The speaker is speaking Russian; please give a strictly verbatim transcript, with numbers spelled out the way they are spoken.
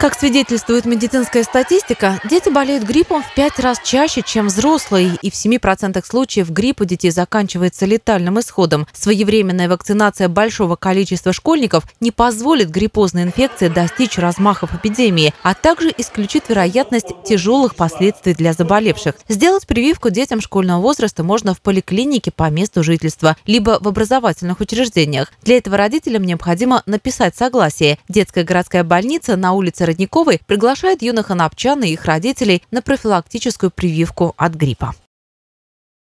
Как свидетельствует медицинская статистика, дети болеют гриппом в пять раз чаще, чем взрослые, и в семи процентах случаев грипп у детей заканчивается летальным исходом. Своевременная вакцинация большого количества школьников не позволит гриппозной инфекции достичь размахов эпидемии, а также исключит вероятность тяжелых последствий для заболевших. Сделать прививку детям школьного возраста можно в поликлинике по месту жительства, либо в образовательных учреждениях. Для этого родителям необходимо написать согласие. Детская городская больница на улице Родниковой приглашает юных анапчан и их родителей на профилактическую прививку от гриппа.